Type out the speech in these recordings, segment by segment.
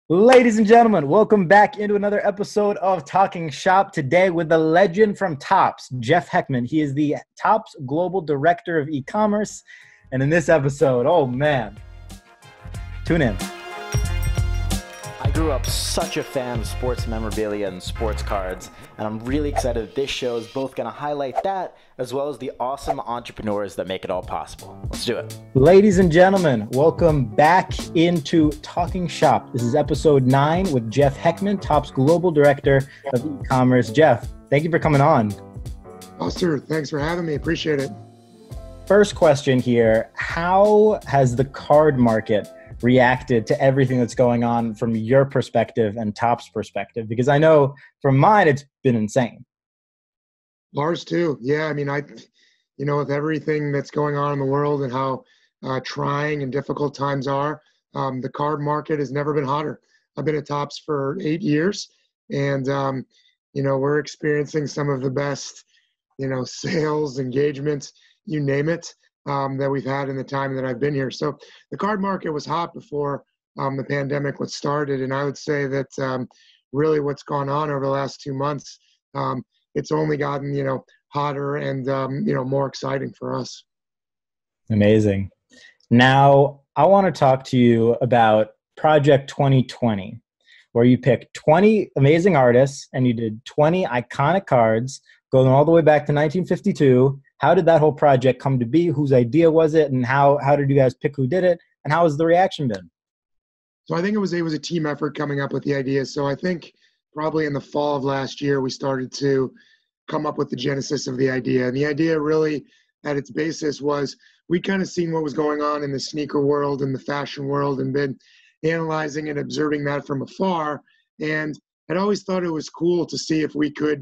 Ladies and gentlemen, welcome back into another episode of Talking Shop. Today with the legend from TOPPS, Jeff Heckman. He is the TOPPS Global Director of E-commerce. And in this episode, oh man, tune in. I grew up such a fan of sports memorabilia and sports cards, and I'm really excited that this show is both going to highlight that as well as the awesome entrepreneurs that make it all possible. Let's do it. Ladies and gentlemen, welcome back into Talking Shop. This is episode 9 with Jeff Heckman, TOPPS Global Director of E-commerce. Jeff, thank you for coming on. Oh, sir, thanks for having me. Appreciate it. First question here, how has the card market reacted to everything that's going on from your perspective and TOPPS perspective? Because I know from mine, it's been insane. Ours too. Yeah. I mean, with everything that's going on in the world and how trying and difficult times are, the card market has never been hotter. I've been at TOPPS for 8 years and, we're experiencing some of the best, sales, engagement, you name it, that we've had in the time that I've been here. So the card market was hot before the pandemic was started. And I would say that really what's gone on over the last 2 months, it's only gotten, hotter and, more exciting for us. Amazing. Now, I want to talk to you about Project 2020, where you picked 20 amazing artists and you did 20 iconic cards going all the way back to 1952. How did that whole project come to be? Whose idea was it? And how did you guys pick who did it? And how has the reaction been? So I think it was a team effort coming up with the idea. So I think probably in the fall of last year, we started to come up with the genesis of the idea. And the idea really at its basis was we kind of seen what was going on in the sneaker world and the fashion world and been analyzing and observing that from afar. And I'd always thought it was cool to see if we could,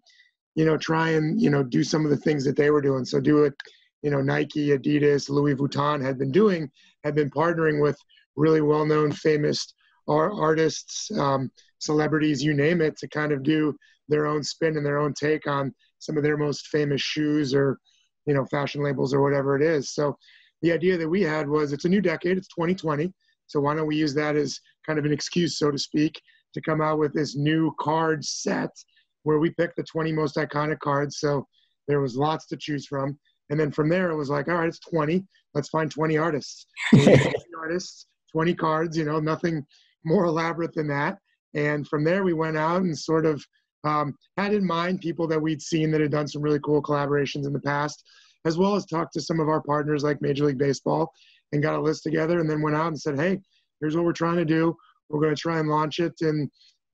try and, do some of the things that they were doing. So do it, Nike, Adidas, Louis Vuitton had been partnering with really well-known, famous artists, celebrities, you name it, to kind of do their own spin and their own take on some of their most famous shoes or, fashion labels or whatever it is. So the idea that we had was it's a new decade, it's 2020. So why don't we use that as kind of an excuse, so to speak, to come out with this new card set where we picked the 20 most iconic cards. So there was lots to choose from. And then from there, it was like, all right, it's 20. Let's find 20 artists. 20 artists, 20 cards, nothing more elaborate than that. And from there, we went out and sort of had in mind people that we'd seen that had done some really cool collaborations in the past, as well as talked to some of our partners like Major League Baseball and got a list together and then went out and said, hey, here's what we're trying to do. We're going to try and launch it in,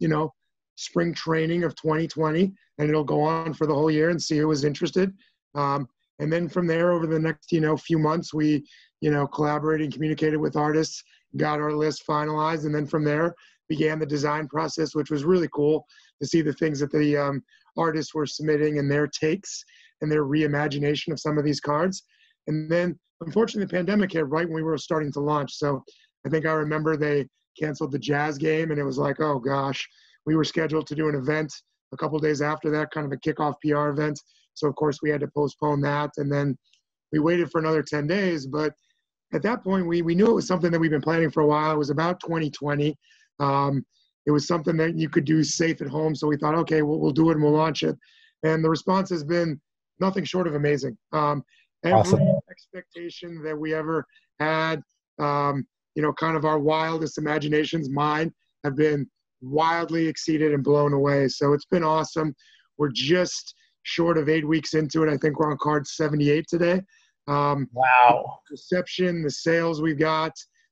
spring training of 2020, and it'll go on for the whole year and see who was interested. And then from there, over the next, few months, we, collaborated and communicated with artists, got our list finalized. And then from there began the design process, which was really cool to see the things that the artists were submitting and their takes and their reimagination of some of these cards. And then unfortunately the pandemic hit right when we were starting to launch. So I think I remember they canceled the Jazz game and it was like, oh gosh, we were scheduled to do an event a couple of days after that, kind of a kickoff PR event. So of course we had to postpone that. And then we waited for another 10 days. But at that point, we knew it was something that we've been planning for a while. It was about 2020. It was something that you could do safe at home. So we thought, okay, we'll do it and we'll launch it. And the response has been nothing short of amazing. Awesome. Every expectation that we ever had, kind of our wildest imaginations, mine, have been wildly exceeded and blown away. So it's been awesome. We're just short of 8 weeks into it. I think we're on card 78 today. Wow. The reception, the sales we've got,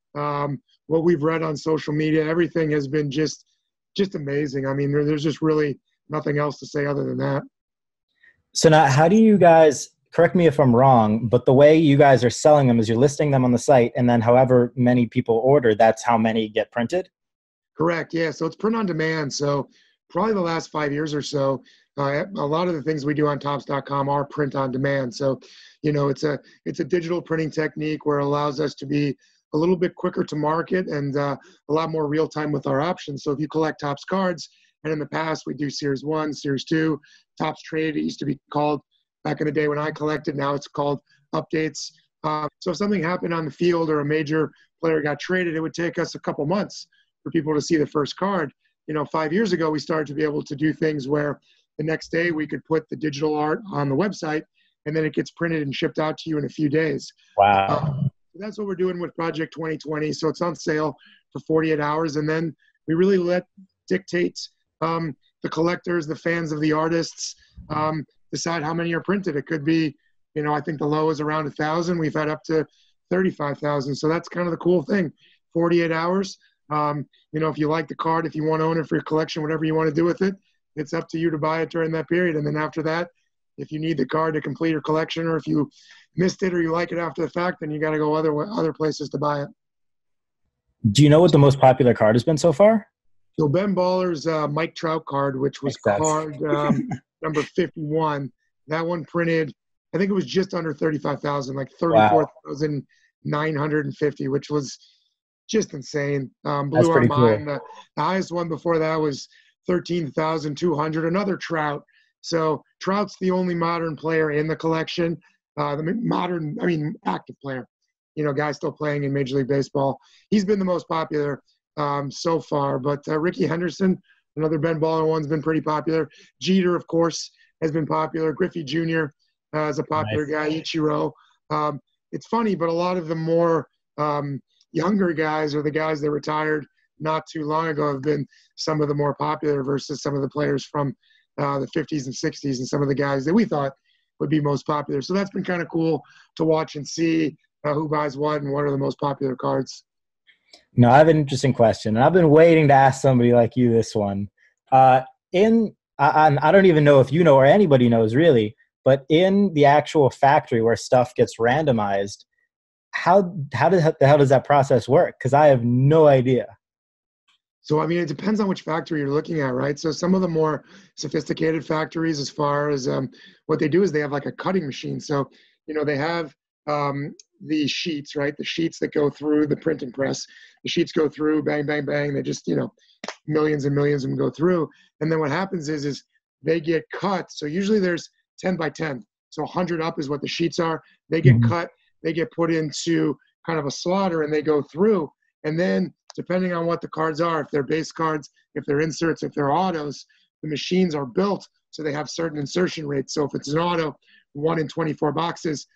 what we've read on social media, everything has been just amazing. I mean, there's just really nothing else to say other than that. So now how do you guys, correct me if I'm wrong, but the way you guys are selling them is you're listing them on the site and then however many people order, that's how many get printed? Correct. Yeah. So it's print on demand. So probably the last 5 years or so, a lot of the things we do on topps.com are print on demand. So, it's a digital printing technique where it allows us to be a little bit quicker to market and a lot more real time with our options. So if you collect TOPPS cards, and in the past we do Series 1, Series 2, TOPPS Trade, it used to be called back in the day when I collected, now it's called Updates. So if something happened on the field or a major player got traded, it would take us a couple months for people to see the first card. 5 years ago, we started to be able to do things where the next day we could put the digital art on the website, and then it gets printed and shipped out to you in a few days. Wow. That's what we're doing with Project 2020. So it's on sale for 48 hours. And then we really let dictate the collectors, the fans of the artists, decide how many are printed. It could be, I think the low is around 1,000. We've had up to 35,000. So that's kind of the cool thing. 48 hours. If you like the card, if you want to own it for your collection, whatever you want to do with it, it's up to you to buy it during that period. And then after that, if you need the card to complete your collection, or if you missed it or you like it after the fact, then you got to go other places to buy it. Do you know what the most popular card has been so far? So Ben Baller's Mike Trout card, which was card number 51, that one printed, I think it was just under 35,000, like 34,950, which was just insane. Blew our mind. Cool. The highest one before that was 13,200, another Trout. So Trout's the only modern player in the collection. Active player. Guy still playing in Major League Baseball. He's been the most popular so far. But Ricky Henderson, another Ben Baller one's been pretty popular. Jeter, of course, has been popular. Griffey Jr. Is a popular guy. Ichiro. It's funny, but a lot of the more younger guys, or the guys that retired not too long ago, have been some of the more popular versus some of the players from the 50s and 60s, and some of the guys that we thought would be most popular. So that's been kind of cool to watch and see who buys what and what are the most popular cards. No, I have an interesting question, and I've been waiting to ask somebody like you this one. I don't even know if you know or anybody knows really, but in the actual factory where stuff gets randomized, how does that process work? Because I have no idea. So, it depends on which factory you're looking at, right? So some of the more sophisticated factories, as far as what they do, is they have like a cutting machine. So, they have the sheets, right? The sheets that go through the printing press. The sheets go through, bang, bang, bang. They just, millions and millions of them go through. And then what happens is they get cut. So usually there's 10 by 10. So 100 up is what the sheets are. They get cut. They get put into kind of a slaughter, and they go through. And then, depending on what the cards are, if they're base cards, if they're inserts, if they're autos, the machines are built so they have certain insertion rates. So if it's an auto, 1 in 24 boxes,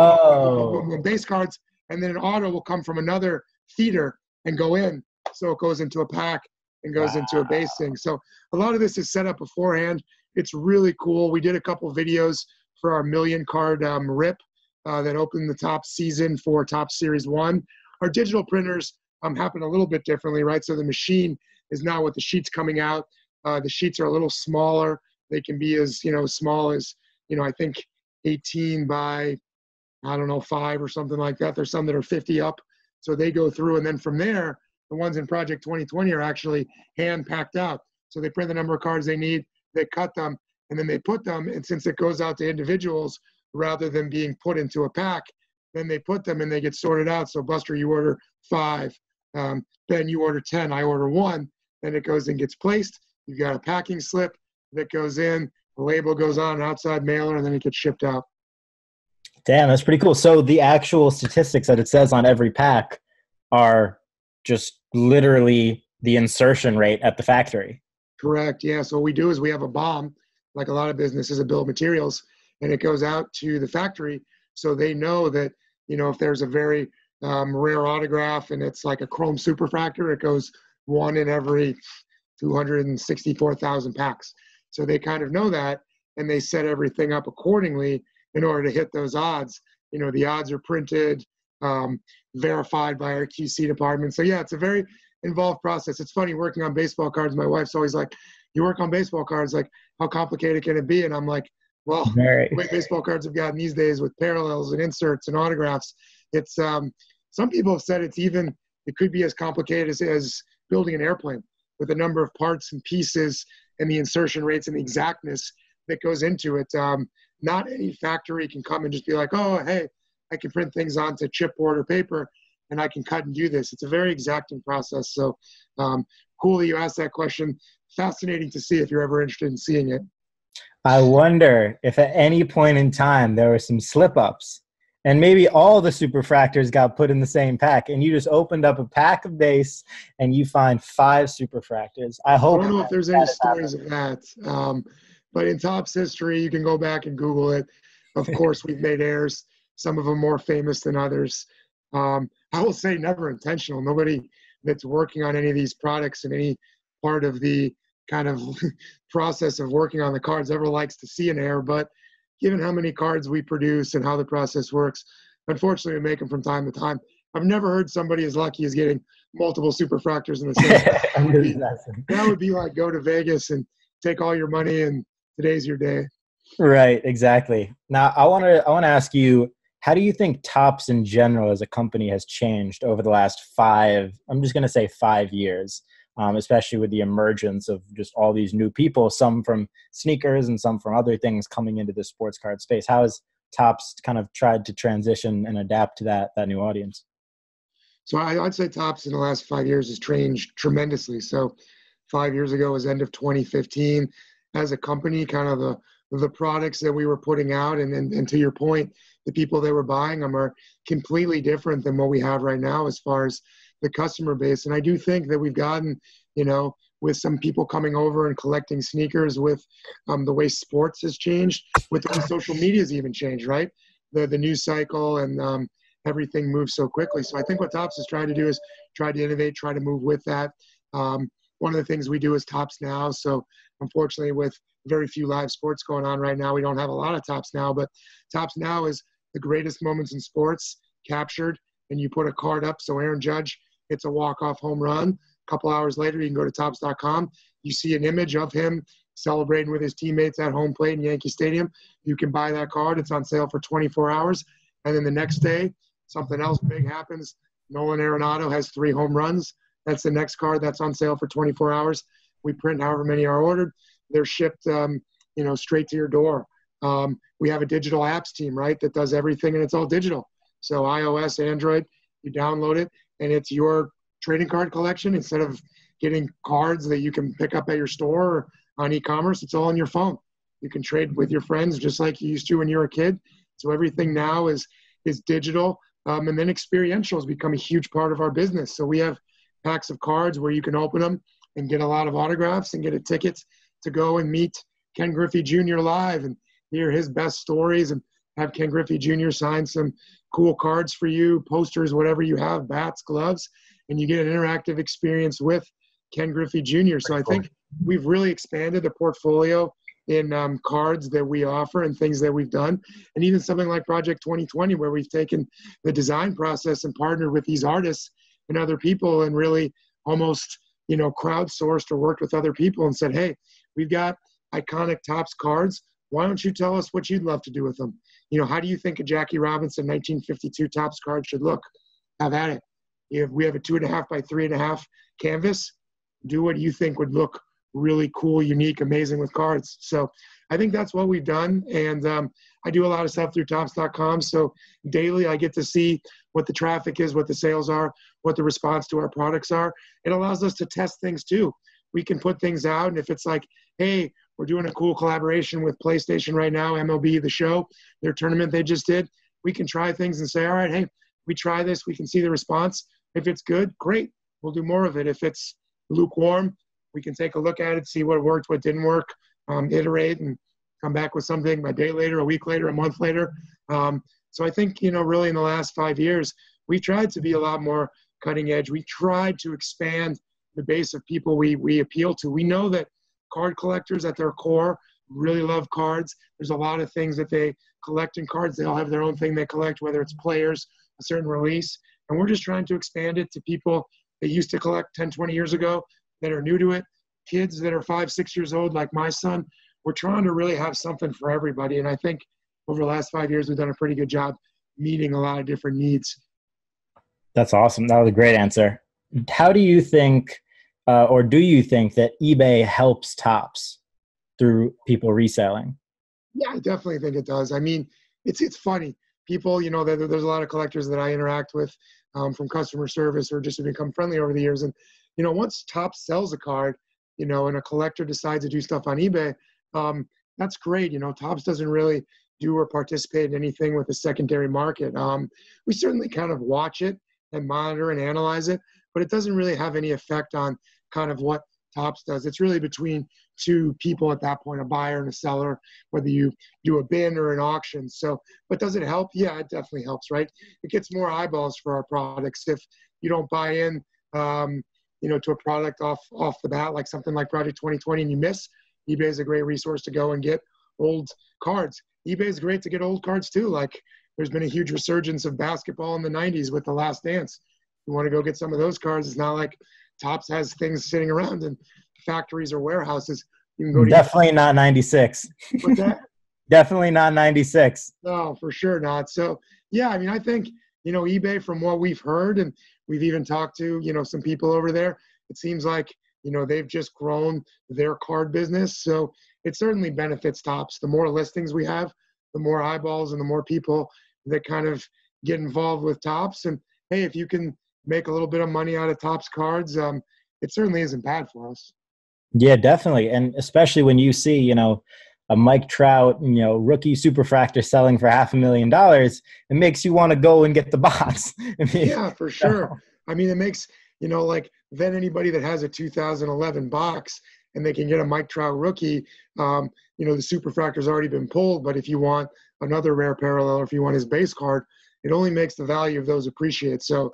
base cards, and then an auto will come from another feeder and go in. So it goes into a pack and goes into a basing. So a lot of this is set up beforehand. It's really cool. We did a couple videos for our million card rip that opened the TOPPS season for TOPPS Series 1. Our digital printers happen a little bit differently, right? So the machine is now with the sheets coming out. The sheets are a little smaller. They can be as, small as, I think 18 by, 5 or something like that. There's some that are 50 up. So they go through, and then from there, the ones in Project 2020 are actually hand packed out. So they print the number of cards they need, they cut them, and then they put them, and since it goes out to individuals rather than being put into a pack, then they put them and they get sorted out. So Buster, you order 5. Ben, you order 10. I order 1. Then it goes and gets placed. You've got a packing slip that goes in. The label goes on an outside mailer, and then it gets shipped out. Damn, that's pretty cool. So the actual statistics that it says on every pack are just literally the insertion rate at the factory. Correct. Yeah. So what we do is we have a bomb, like a lot of businesses, a bill of materials, and it goes out to the factory. So they know that, if there's a very rare autograph and it's like a chrome superfractor, it goes 1 in every 264,000 packs. So they kind of know that, and they set everything up accordingly in order to hit those odds. The odds are printed, verified by our QC department. So yeah, it's a very involved process. It's funny working on baseball cards. My wife's always like, you work on baseball cards, like how complicated can it be? And I'm like, well, the way baseball cards have gotten these days with parallels and inserts and autographs, it's some people have said it could be as complicated as building an airplane, with the number of parts and pieces and the insertion rates and the exactness that goes into it. Not any factory can come and just be like, oh, hey, I can print things onto chipboard or paper and I can cut and do this. It's a very exacting process. So cool that you asked that question. Fascinating to see if you're ever interested in seeing it. I wonder if at any point in time there were some slip-ups And maybe all the superfractors got put in the same pack, and you just opened up a pack of base and you find 5 superfractors. I hope I don't know if there's any stories of that. But in Topps history, you can go back and Google it. Of course, we've made errors, some of them more famous than others. I will say never intentional. Nobody that's working on any of these products in any part of the kind of process of working on the cards ever likes to see an error. But given how many cards we produce and how the process works, unfortunately, we make them from time to time. I've never heard somebody as lucky as getting multiple superfractors in the same. That would be like go to Vegas and take all your money and today's your day. Right, exactly. Now, I want to ask you, how do you think Topps in general as a company has changed over the last 5, I'm just going to say 5 years, especially with the emergence of just all these new people, some from sneakers and some from other things coming into the sports card space? How has Topps kind of tried to transition and adapt to that new audience? So I'd say Topps in the last 5 years has changed tremendously. So 5 years ago was end of 2015. As a company, kind of the products that we were putting out, and to your point, the people that were buying them are completely different than what we have right now as far as the customer base. And I do think that we've gotten, with some people coming over and collecting sneakers, with the way sports has changed, with the way social media has even changed, right? The news cycle and everything moves so quickly. So I think what Topps is trying to do is try to innovate, try to move with that. One of the things we do is Topps Now. So unfortunately, with very few live sports going on right now, we don't have a lot of Topps Now, but Topps Now is the greatest moments in sports captured, and you put a card up. So Aaron Judge hits a walk-off home run. A couple hours later, you can go to Topps.com. You see an image of him celebrating with his teammates at home plate in Yankee Stadium. You can buy that card. It's on sale for 24 hours. And then the next day, something else big happens. Nolan Arenado has 3 home runs. That's the next card that's on sale for 24 hours. We print however many are ordered. They're shipped, straight to your door. We have a digital apps team, right, that does everything, and it's all digital. So iOS, Android, you download it, and it's your trading card collection. Instead of getting cards that you can pick up at your store or on e-commerce, it's all on your phone. You can trade with your friends just like you used to when you were a kid. So everything now is digital. And then experiential has become a huge part of our business. So we have packs of cards where you can open them and get a lot of autographs and get a ticket to go and meet Ken Griffey Jr. live and hear his best stories, and have Ken Griffey Jr. sign some cool cards for you, posters, whatever you have, bats, gloves, and you get an interactive experience with Ken Griffey Jr. So I think we've really expanded the portfolio in cards that we offer and things that we've done. And even something like Project 2020, where we've taken the design process and partnered with these artists and other people and really almost, crowdsourced or worked with other people and said, hey, we've got iconic Topps cards. Why don't you tell us what you'd love to do with them? How do you think a Jackie Robinson 1952 Topps card should look? Have at it. If we have a 2.5 by 3.5 canvas, do what you think would look really cool, unique, amazing with cards. So I think that's what we've done. And I do a lot of stuff through Topps.com. So daily I get to see what the traffic is, what the sales are, what the response to our products are. It allows us to test things too. We can put things out, and if it's like, hey, we're doing a cool collaboration with PlayStation right now, MLB The Show, their tournament they just did, we can try things and say, all right, hey, we try this, we can see the response. If it's good, great, we'll do more of it. If it's lukewarm, we can take a look at it, see what worked, what didn't work, iterate, and come back with something a day later, a week later, a month later. So I think, really in the last 5 years, we tried to be a lot more cutting edge. We tried to expand the base of people we appeal to. We know that card collectors at their core really love cards. There's a lot of things that they collect in cards. They all have their own thing they collect, whether it's players, a certain release. And we're just trying to expand it to people that used to collect 10, 20 years ago that are new to it, kids that are 5, 6 years old like my son. We're trying to really have something for everybody. And I think over the last 5 years, we've done a pretty good job meeting a lot of different needs. That's awesome. That was a great answer. How do you think, or do you think that eBay helps Topps through people reselling? Yeah, I definitely think it does. I mean, it's funny. People, there's a lot of collectors that I interact with from customer service or just have become friendly over the years. And, once Topps sells a card, and a collector decides to do stuff on eBay, that's great. Topps doesn't really do or participate in anything with the secondary market. We certainly kind of watch it and monitor and analyze it, but it doesn't really have any effect on kind of what TOPPS does. It's really between two people at that point, a buyer and a seller, whether you do a bin or an auction. So, but does it help? Yeah, it definitely helps, right? It gets more eyeballs for our products. If you don't buy in, to a product off the bat, like something like Project 2020, and you miss, eBay is a great resource to go and get old cards. eBay is great to get old cards too. Like there's been a huge resurgence of basketball in the 90s with The Last Dance. You want to go get some of those cards. It's not like TOPPS has things sitting around in factories or warehouses. You can go to Definitely not 96. What's that? Definitely not 96. No, for sure not. So yeah, I mean, I think, eBay, from what we've heard, and we've even talked to, some people over there, it seems like, they've just grown their card business. So it certainly benefits TOPPS. The more listings we have, the more eyeballs and the more people that kind of get involved with TOPPS. And hey, if you can make a little bit of money out of TOPPS cards, it certainly isn't bad for us. Yeah, definitely. And especially when you see, a Mike Trout, rookie superfractor selling for $500,000, it makes you want to go and get the box. Yeah, for sure. I mean, it makes, then anybody that has a 2011 box and they can get a Mike Trout rookie, the superfractor's already been pulled. But if you want another rare parallel, or if you want his base card, it only makes the value of those appreciate. So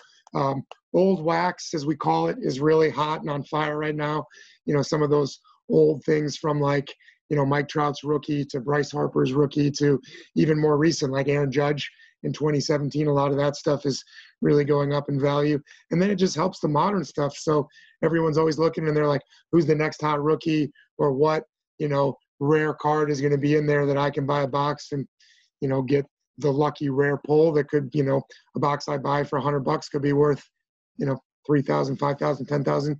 old wax, as we call it, is really hot and on fire right now. Some of those old things from Mike Trout's rookie to Bryce Harper's rookie to even more recent, like Aaron Judge in 2017. A lot of that stuff is really going up in value. And then it just helps the modern stuff. So everyone's always looking and they're like, who's the next hot rookie, or what, rare card is going to be in there that I can buy a box and, get the lucky rare pull that could, a box I buy for $100 could be worth, 3,000, 5,000, 10,000,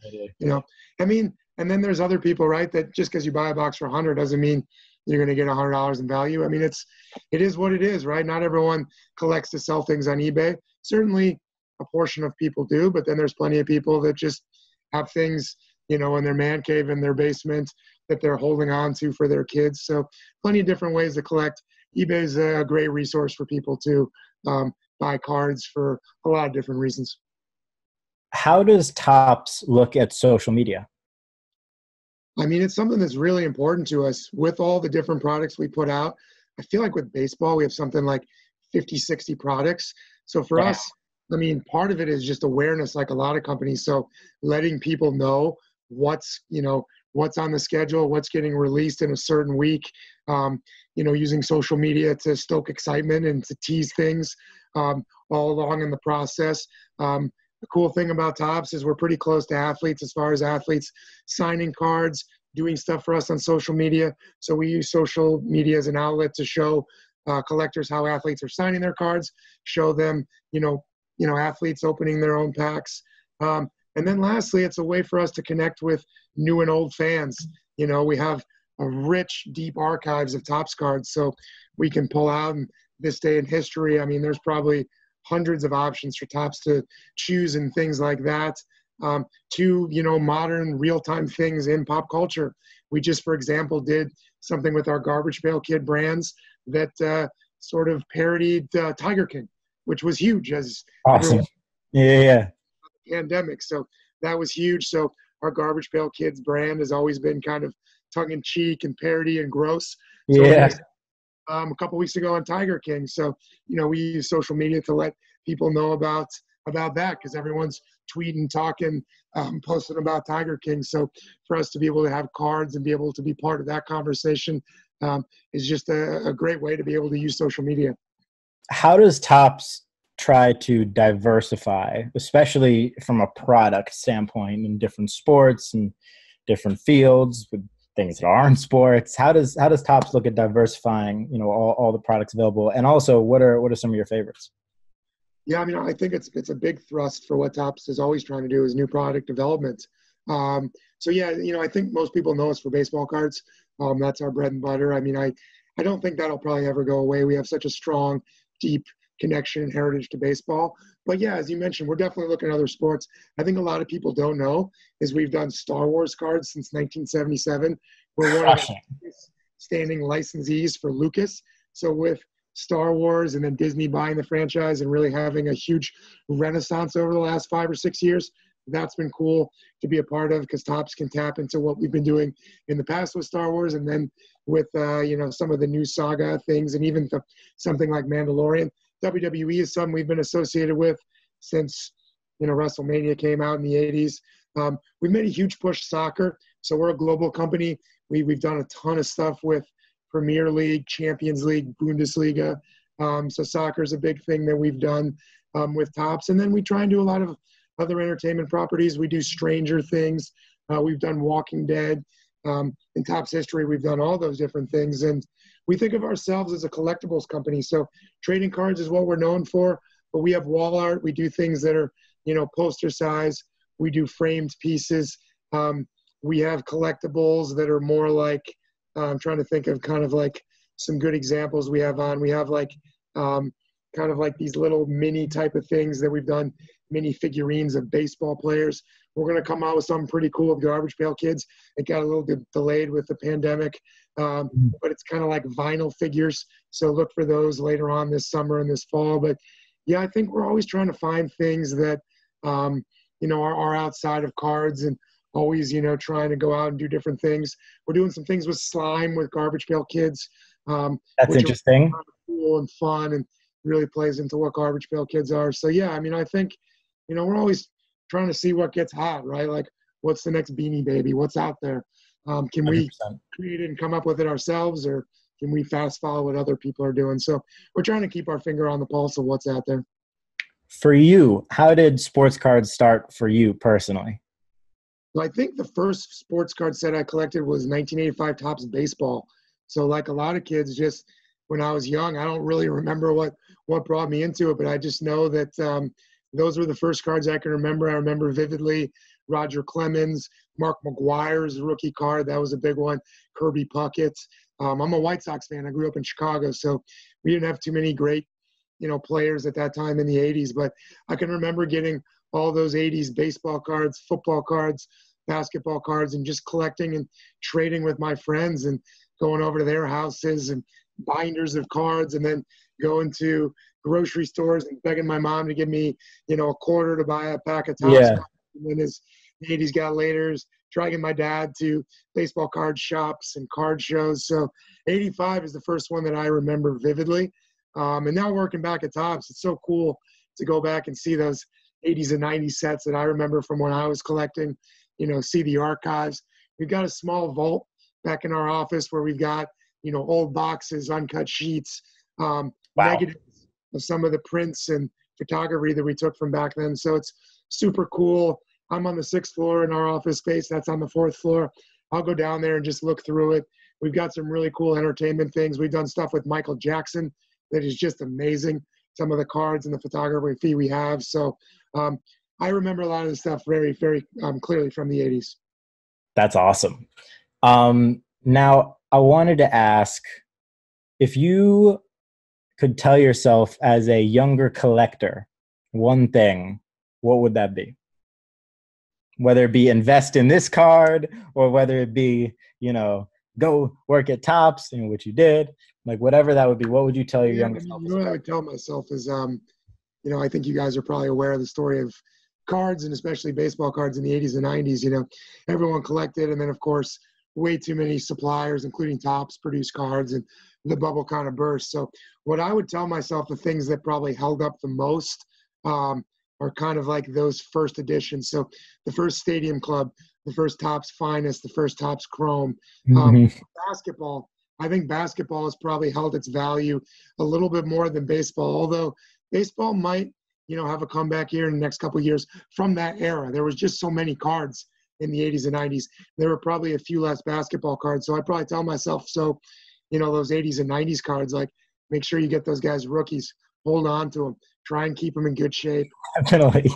I mean, and then there's other people, right, that just because you buy a box for 100 doesn't mean you're going to get $100 in value. I mean, it is what it is, right? Not everyone collects to sell things on eBay. Certainly a portion of people do, but then there's plenty of people that just have things, in their man cave, in their basement, that they're holding on to for their kids. So plenty of different ways to collect. eBay is a great resource for people to buy cards for a lot of different reasons. How does TOPPS look at social media? I mean, it's something that's really important to us. With all the different products we put out, I feel like with baseball, we have something like 50, 60 products. So for us, I mean, part of it is just awareness, like a lot of companies. So letting people know what's on the schedule, what's getting released in a certain week, using social media to stoke excitement and to tease things all along in the process. The cool thing about TOPPS is we're pretty close to athletes as far as athletes signing cards, doing stuff for us on social media. So we use social media as an outlet to show collectors how athletes are signing their cards, show them, athletes opening their own packs. And then lastly, it's a way for us to connect with new and old fans. We have a rich, deep archives of TOPPS cards, so we can pull out in this day in history. I mean, there's probably hundreds of options for TOPPS to choose and things like that, to, modern real-time things in pop culture. We just, for example, did something with our Garbage Pail Kid brands that sort of parodied Tiger King, which was huge as awesome. Yeah. Pandemic. So that was huge. So our Garbage Pail Kids brand has always been kind of tongue-in-cheek and parody and gross. So a couple weeks ago on Tiger King. So, we use social media to let people know about that, because everyone's tweeting, talking, posting about Tiger King. So for us to be able to have cards and be able to be part of that conversation is just a great way to be able to use social media. How does TOPPS try to diversify, especially from a product standpoint, in different sports and different fields with things that aren't sports? How does TOPPS look at diversifying, all the products available? And also, what are some of your favorites? Yeah, I mean, I think it's a big thrust for what TOPPS is always trying to do, is new product development. So yeah, I think most people know us for baseball cards. That's our bread and butter. I mean, I don't think that'll probably ever go away. We have such a strong, deep connection and heritage to baseball. But yeah, as you mentioned, we're definitely looking at other sports. I think a lot of people don't know is we've done Star Wars cards since 1977. We're one of the standing licensees for Lucas. So with Star Wars and then Disney buying the franchise and really having a huge renaissance over the last 5 or 6 years, that's been cool to be a part of, because TOPPS can tap into what we've been doing in the past with Star Wars, and then with some of the new saga things, and even something like Mandalorian. WWE is something we've been associated with since WrestleMania came out in the 80s. We've made a huge push soccer, so we're a global company. We've done a ton of stuff with Premier League, Champions League, Bundesliga. So soccer is a big thing that we've done with TOPPS, and then we try and do a lot of other entertainment properties. We do Stranger Things. We've done Walking Dead. In TOPPS history, we've done all those different things. And we think of ourselves as a collectibles company. So trading cards is what we're known for, but we have wall art. We do things that are, poster size. We do framed pieces. We have collectibles that are more like, I'm trying to think of kind of like some good examples we have on. We have like kind of like these little mini type of things that we've done, mini figurines of baseball players. We're going to come out with something pretty cool with Garbage Pail Kids. It got a little delayed with the pandemic, but it's kind of like vinyl figures. So look for those later on this summer and this fall. But yeah, I think we're always trying to find things that, are outside of cards, and always, trying to go out and do different things. We're doing some things with slime with Garbage Pail Kids. That's interesting. Are cool and fun, and really plays into what Garbage Pail Kids are. So yeah, I mean, I think, we're always trying to see what gets hot, right? Like, what's the next Beanie Baby? What's out there? Can we 100%. create it and come up with it ourselves, or can we fast follow what other people are doing? So we're trying to keep our finger on the pulse of what's out there. For you, how did sports cards start for you personally? So I think the first sports card set I collected was 1985 TOPPS baseball. So like a lot of kids, just when I was young, I don't really remember what brought me into it, but I just know that those were the first cards I can remember. I remember vividly Roger Clemens, Mark McGwire's rookie card. That was a big one. Kirby Puckett. I'm a White Sox fan. I grew up in Chicago, so we didn't have too many great, players at that time in the 80s. But I can remember getting all those 80s baseball cards, football cards, basketball cards, and just collecting and trading with my friends and going over to their houses and binders of cards, and then going to grocery stores and begging my mom to give me, a quarter to buy a pack of TOPPS. Yeah. And then as the 80s got later, dragging my dad to baseball card shops and card shows. So 85 is the first one that I remember vividly. And now working back at TOPPS, it's so cool to go back and see those 80s and 90s sets that I remember from when I was collecting, see the archives. We've got a small vault back in our office where we've got, old boxes, uncut sheets, negatives of some of the prints and photography that we took from back then. So it's super cool. I'm on the 6th floor in our office space. That's on the 4th floor. I'll go down there and just look through it. We've got some really cool entertainment things. We've done stuff with Michael Jackson that is just amazing. Some of the cards and the photography we have. So I remember a lot of the stuff very, very clearly from the 80s. That's awesome. Now, I wanted to ask, if you could tell yourself as a younger collector one thing, what would that be? Whether it be invest in this card, or whether it be, go work at TOPPS, which you did, like whatever that would be, what would you tell your younger self? What I would tell myself is, I think you guys are probably aware of the story of cards, and especially baseball cards in the 80s and 90s. Everyone collected, and then of course, way too many suppliers, including TOPPS, produced cards, and the bubble kind of burst. So what I would tell myself, the things that probably held up the most are kind of like those first editions. So the first Stadium Club, the first TOPPS Finest, the first TOPPS Chrome. Basketball, I think basketball has probably held its value a little bit more than baseball, although baseball might, have a comeback here in the next couple of years from that era. There was just so many cards in the 80s and 90s. There were probably a few less basketball cards. So I'd probably tell myself, those 80s and 90s cards, like, make sure you get those guys rookies, hold on to them, try and keep them in good shape. Definitely.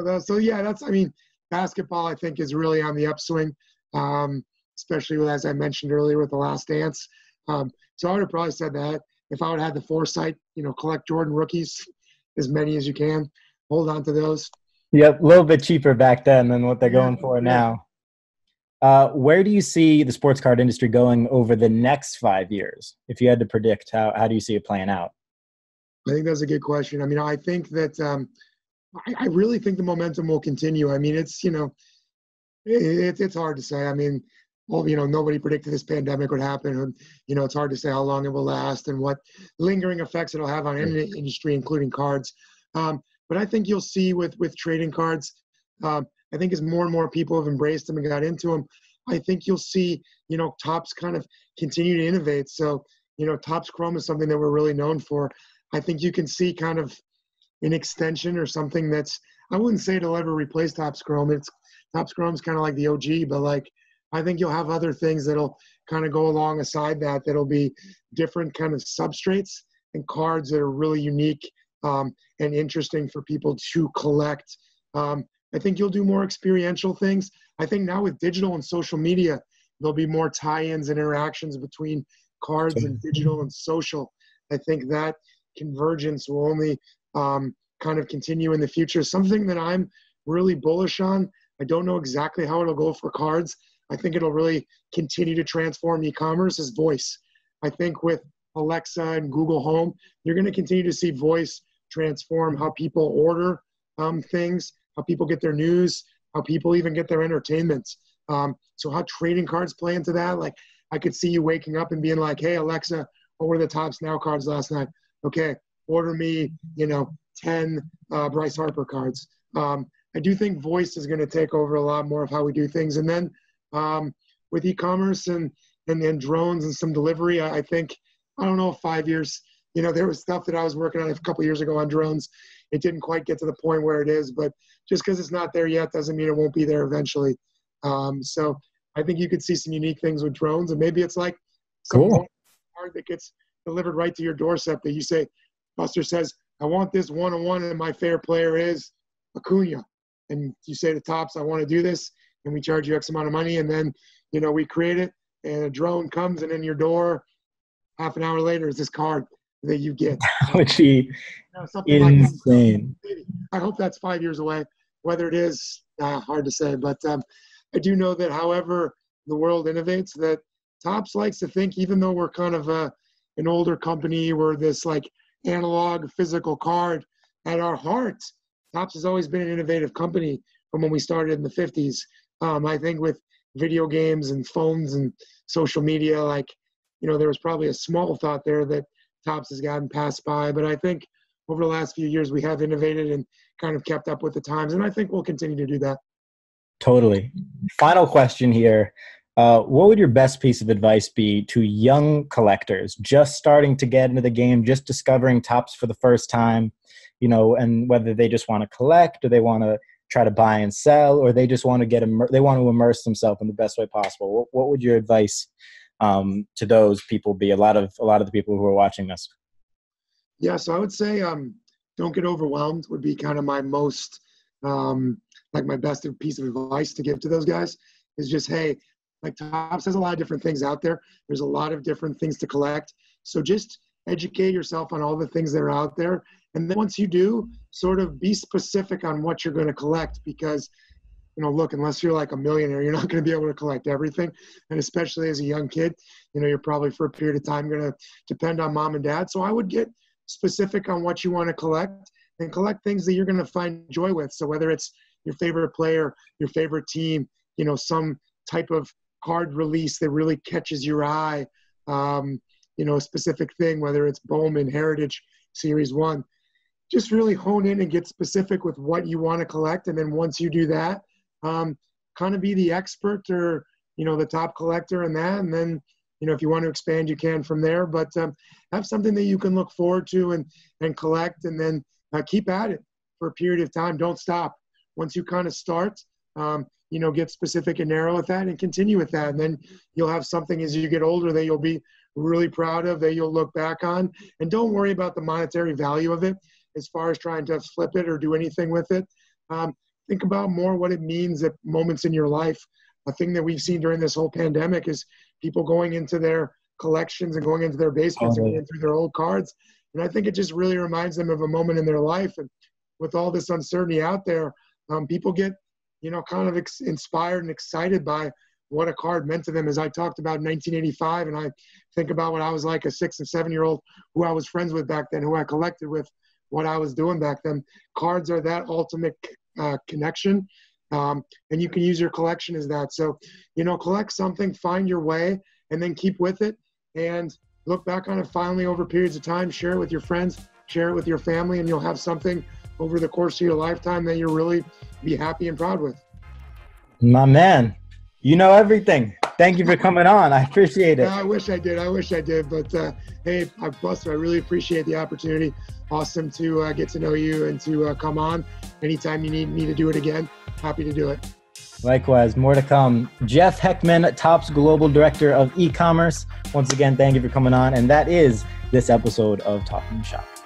Basketball, I think, is really on the upswing, especially as I mentioned earlier with The Last Dance. So I would have probably said that if I would have had the foresight, collect Jordan rookies, as many as you can, hold on to those. Yep, a little bit cheaper back then than what they're going for now. Where do you see the sports card industry going over the next 5 years? If you had to predict, how do you see it playing out? I think that's a good question. I mean, I think that I really think the momentum will continue. I mean, it's it's hard to say. I mean, well, nobody predicted this pandemic would happen. And, it's hard to say how long it will last and what lingering effects it'll have on any industry, including cards. But I think you'll see with trading cards, I think as more and more people have embraced them and got into them, I think you'll see, Topps kind of continue to innovate. So, Topps Chrome is something that we're really known for. I think you can see kind of an extension or something that's, I wouldn't say it'll ever replace Topps Chrome. Topps Chrome's kind of like the OG, but like, I think you'll have other things that'll kind of go alongside that'll be different kind of substrates and cards that are really unique and interesting for people to collect. I think you'll do more experiential things. I think now with digital and social media, there'll be more tie-ins and interactions between cards and digital and social. I think that convergence will only kind of continue in the future. Something that I'm really bullish on. I don't know exactly how it'll go for cards. I think it'll really continue to transform e-commerce is voice. I think with Alexa and Google Home, you're going to continue to see voice transform how people order things, how people get their news, how people even get their entertainment. So how trading cards play into that. Like I could see you waking up and being like, hey, Alexa, what were the Topps Now cards last night? Okay, order me, 10 Bryce Harper cards. I do think voice is going to take over a lot more of how we do things. And then with e-commerce and then drones and some delivery, I think, I don't know, 5 years, there was stuff that I was working on a couple years ago on drones. It didn't quite get to the point where it is, but just because it's not there yet doesn't mean it won't be there eventually. So I think you could see some unique things with drones, and maybe it's like some card that gets delivered right to your doorstep that you say, Buster says, I want this one-on-one, and my favorite player is Acuna. And you say to Topps, I want to do this, and we charge you X amount of money, and then, we create it, and a drone comes, and in your door, half an hour later is this card that you get. Which be insane. Like I hope that's 5 years away. Whether it is, hard to say. But I do know that however the world innovates, that Topps likes to think, even though we're kind of an older company, we're this like analog physical card, at our heart, Topps has always been an innovative company from when we started in the 50s. I think with video games and phones and social media, like, there was probably a small thought there that Topps has gotten passed by. But I think over the last few years, we have innovated and kind of kept up with the times. And I think we'll continue to do that. Totally. Final question here. What would your best piece of advice be to young collectors just starting to get into the game, just discovering Topps for the first time, and whether they just want to collect or they want to try to buy and sell, or they just want to they want to immerse themselves in the best way possible? What would your advice to those people be? A lot of the people who are watching this. Yeah, so I would say don't get overwhelmed would be kind of my most my best piece of advice to give to those guys is just, hey, like Topps has a lot of different things out there. There's a lot of different things to collect. So just educate yourself on all the things that are out there. And then once you do, sort of be specific on what you're going to collect, because, look, unless you're like a millionaire, you're not going to be able to collect everything. And especially as a young kid, you're probably for a period of time going to depend on mom and dad. So I would get specific on what you want to collect and collect things that you're going to find joy with. So whether it's your favorite player, your favorite team, some type of card release that really catches your eye, a specific thing, whether it's Bowman, Heritage, Series 1. Just really hone in and get specific with what you want to collect. And then once you do that, kind of be the expert or, the top collector in that. And then, if you want to expand, you can from there. But have something that you can look forward to and collect, and then keep at it for a period of time. Don't stop. Once you kind of start, get specific and narrow with that and continue with that. And then you'll have something as you get older that you'll be really proud of, that you'll look back on. And don't worry about the monetary value of it as far as trying to flip it or do anything with it. Think about more what it means at moments in your life. A thing that we've seen during this whole pandemic is people going into their collections and going into their basements and going through their old cards. And I think it just really reminds them of a moment in their life. And with all this uncertainty out there, people get, kind of inspired and excited by what a card meant to them. As I talked about 1985, and I think about when I was like a 6 and 7-year-old who I was friends with back then, who I collected with, what I was doing back then. Cards are that ultimate connection, and you can use your collection as that. So, collect something, find your way, and then keep with it, and look back on it finally over periods of time. Share it with your friends, share it with your family, and you'll have something over the course of your lifetime that you'll really be happy and proud with. My man, you know everything. Thank you for coming on. I appreciate it. I wish I did. But hey, Buster, I really appreciate the opportunity. Awesome to get to know you and to come on. Anytime you need me to do it again, happy to do it. Likewise, more to come. Jeff Heckman, TOPPS Global Director of E-Commerce. Once again, thank you for coming on. And that is this episode of Talking Shop.